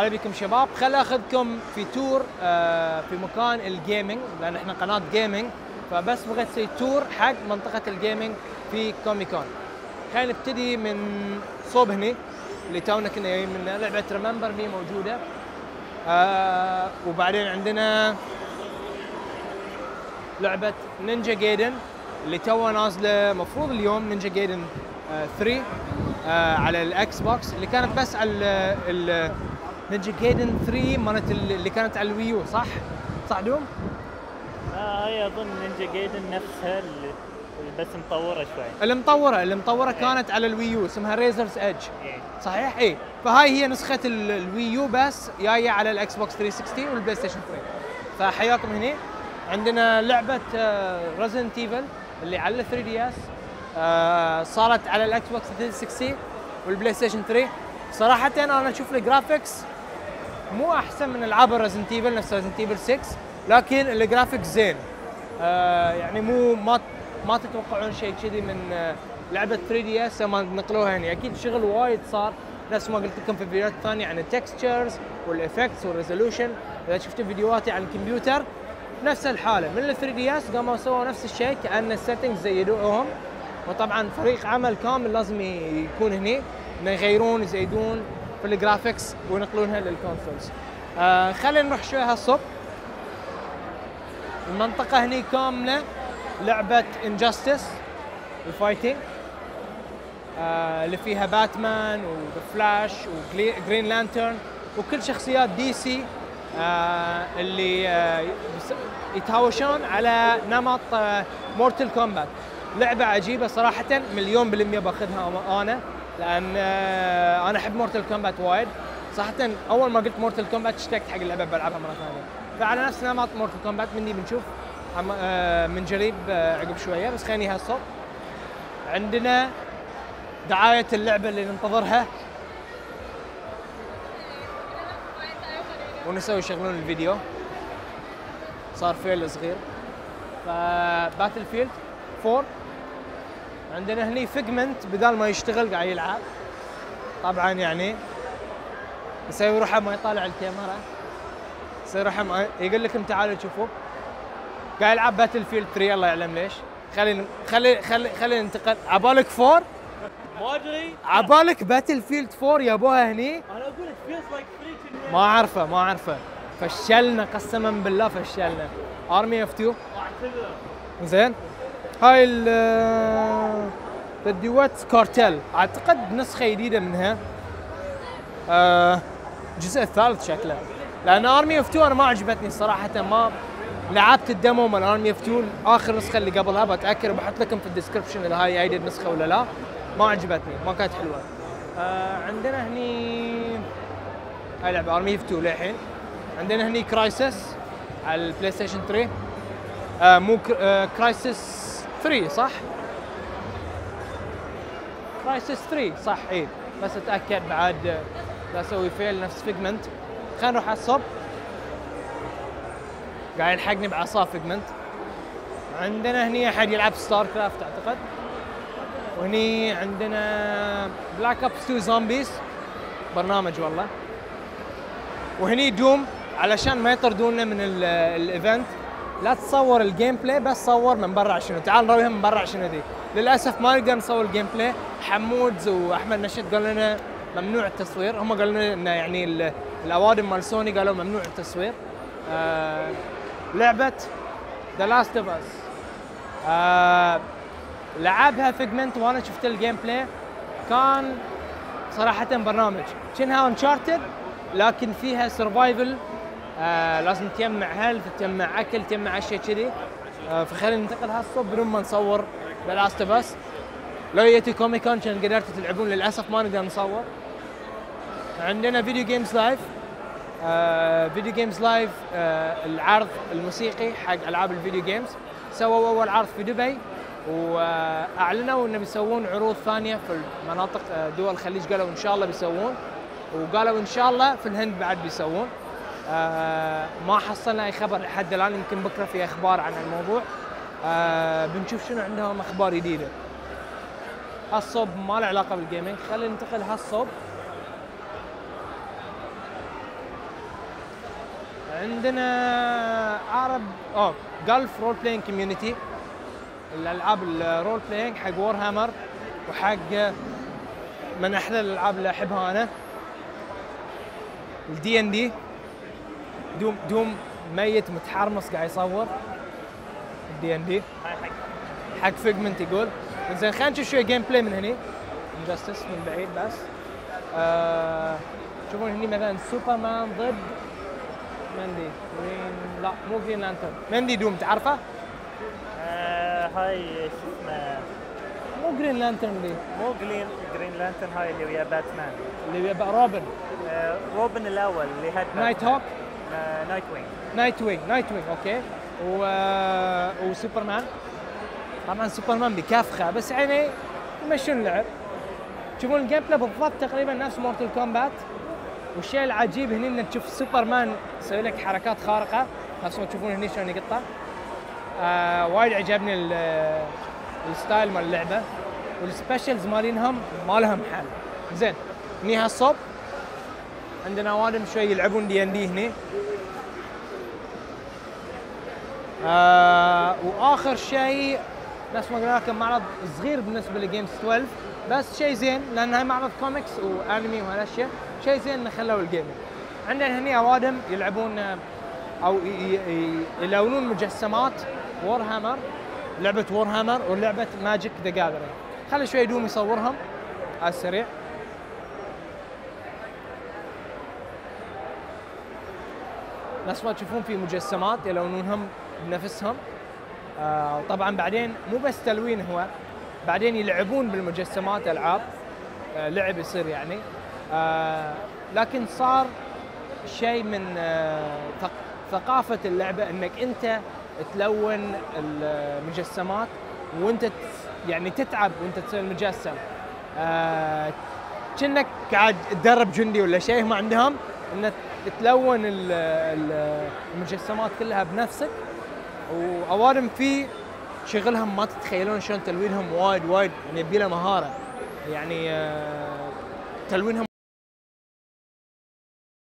هلا بكم شباب. خل اخذكم في تور في مكان الجيمنج، لان احنا قناه جيمنج، فبس بغيت اسوي تور حق منطقه الجيمنج في كوميكون. خلينا نبتدي من صوب هني اللي تونا كنا جايين منه. لعبه ريمبر مي موجوده، وبعدين عندنا لعبه نينجا جايدن اللي توها نازله مفروض اليوم، نينجا جايدن 3 على الاكس بوكس، اللي كانت بس على نينجا جايدن 3 مالت اللي كانت على الويو. صح دوم؟ هاي اظن نينجا جايدن نفسها اللي بس مطوره شوي. المطوره كانت على الويو، اسمها ريزرز ايدج. صحيح؟ اي، فهاي هي نسخه الويو بس جايه على الاكس بوكس 360 والبلاي ستيشن 3. فحياكم هنا. عندنا لعبه ريزنت ايفل اللي على 3 دي اس، صارت على الاكس بوكس 360 والبلاي ستيشن 3. صراحه انا اشوف الجرافيكس مو احسن من العاب ريزنت ايفل نفس ريزنت ايفل 6، لكن الجرافيكس زين. يعني ما تتوقعون شيء كذي من لعبه 3 دي اس ما نقلوها هنا. اكيد شغل وايد صار نفس ما قلت لكم في فيديوهات ثانيه عن التكستشرز والافكتس والريزولوشن. اذا شفتوا فيديوهاتي عن الكمبيوتر نفس الحاله من ال 3 دي اس، قاموا سووا نفس الشيء كان السيتنجز زيدوهم. وطبعا فريق عمل كامل لازم يكون هنا انه يغيرون يزيدون في الجرافيكس وينقلونها للكونسولز. خلينا نروح شوي هالصوب. المنطقه هني كامله لعبه انجستس الفايتنج، اللي فيها باتمان وفلاش وجرين لانترن وكل شخصيات دي سي اللي يتهاوشون على نمط مورتل كومبات. لعبه عجيبه صراحه، 1,000,000% باخذها انا، لان انا احب مورتل كومبات وايد. صراحه اول ما قلت مورتل كومبات اشتقت حق اللعبه بلعبها مره ثانيه. فعلى نفس نمط مورتل كومبات مني بنشوف من قريب عقب شويه. بس خليني هالصوب. عندنا دعايه اللعبه اللي ننتظرها ونسوي يشغلون الفيديو. صار فيل صغير. فباتل فيلد 4 عندنا هني فيجمنت بدال ما يشتغل قاعد يلعب. طبعا يعني يسوي روحه ما يطالع الكاميرا، يسوي روحه ما يقول لكم تعالوا شوفوا قاعد يلعب باتل فيلد 3. الله يعلم ليش. خلي ننتقل. عبالك 4؟ ما ادري. عبالك باتل فيلد 4 يابوها هني؟ انا اقول ات فيلز لايك 3. ما اعرفه. فشلنا قسما بالله، فشلنا. ارمي اف 2 زين. هاي الديوات كارتل، اعتقد نسخه جديده منها، الجزء الثالث شكله. لان ارمي اف 2 انا ما عجبتني صراحه. ما لعبت الدمو مال ارمي اف 2 اخر نسخه اللي قبلها، بتاكد وبحط لكم في الديسكربشن اذا هاي ايدد نسخه ولا لا. ما عجبتني، ما كانت حلوه. عندنا هني هاي لعبه ارمي اف 2 للحين. عندنا هني كرايسس على البلاي ستيشن 3. مو كرايسس 3 صح؟ كرايسس 3 صح. اي بس اتاكد بعد لا اسوي فيل نفس فيجمنت. خلينا نروح على الصوب. قاعد يلحقني بعصا فيجمنت. عندنا هني احد يلعب ستار كرافت اعتقد. وهني عندنا بلاك اوبس 2 زومبيز برنامج والله. وهني دوم علشان ما يطردونا من الايفنت. لا تصور الجيم بلاي، بس صور من برا عشان تعال نراويها من برا عشان ذي. للاسف ما نقدر نصور الجيم بلاي. حمود واحمد نشد قالوا لنا ممنوع التصوير. هم قالوا لنا انه يعني الاوادم مال سوني قالوا ممنوع التصوير. لعبه ذا لاست اوف اس لعبها فيجمنت وانا شفت الجيم بلاي. كان صراحه برنامج كأنها انشارتد لكن فيها سرفايفل. لازم تجمع هيلث، تجمع اكل، تجمع اشياء كذي. فخلينا ننتقل هالصوب بدون ما نصور ذا لاست اوف اس. لو جيتوا كوميكون كان قدرتوا تلعبون، للاسف ما نقدر نصور. عندنا فيديو جيمز لايف. فيديو جيمز لايف العرض الموسيقي حق العاب الفيديو جيمز. سووا اول عرض في دبي، واعلنوا انه بيسوون عروض ثانيه في المناطق دول الخليج. قالوا ان شاء الله بيسوون، وقالوا ان شاء الله في الهند بعد بيسوون. ما حصلنا اي خبر لحد الان. يمكن بكره في اخبار عن الموضوع. بنشوف شنو عندهم اخبار جديده. هالصوب ما له علاقه بالجيمنج. خلينا ننتقل هالصوب. عندنا اعرب جولف رول بلاينج كوميونتي، الالعاب الرول بلاينج حق وور هامر، وحق من احلى الالعاب اللي احبها انا الدي ان دي. دوم ميت متحرمص قاعد يصور الدي ان دي حق فيجمنت يقول. زين خلينا نشوف شوي جيم بلاي من هني. انجستس من بعيد بس. تشوفون هني مثلا سوبرمان ضد مندي جرين، لا مو جرين لانترن، مندي دوم تعرفه؟ هاي شو اسمه، مو جرين لانترن دي، مو جرين لانترن، هاي اللي ويا باتمان، اللي ويا روبن. روبن الاول اللي هاد نايت هوك، نايت وينج اوكي. وسوبرمان. طبعا سوبرمان بكافخه بس يعني يمشون اللعب. تشوفون الجيم بلاي بالضبط تقريبا نفس مورتل كومبات. والشيء العجيب هنا انك تشوف سوبرمان يسوي لك حركات خارقه نفس ما تشوفون هني شلون يقطع. وايد عجبني الستايل مال اللعبه، والسبيشلز مالينهم ما لهم حل. زين هني هالصوب عندنا اوادم شوي يلعبون دي ان دي هني. واخر شيء نفس ما قلنا لكم معرض صغير بالنسبه لجيمز 12، بس شيء زين لان هاي معرض كوميكس وانمي وهالاشياء، شيء زين انه خلوا الجيمنج. عندنا هني اوادم يلعبون او يلونون مجسمات وور هامر، لعبه وور هامر ولعبه ماجيك ذا جاذرينج. خلي شوي دوم يصورهم على السريع. نفس ما تشوفون في مجسمات يلونونهم بنفسهم. طبعا بعدين مو بس تلوين، هو بعدين يلعبون بالمجسمات العاب، لعب يصير يعني. لكن صار شيء من ثقافة اللعبة انك انت تلون المجسمات وانت يعني تتعب وانت تسوي المجسم. كأنك قاعد تدرب جندي ولا شيء. هم عندهم انك تلون المجسمات كلها بنفسك، واوادم في شغلهم ما تتخيلون شلون تلوينهم وايد يعني يبي له مهارة يعني. تلوينهم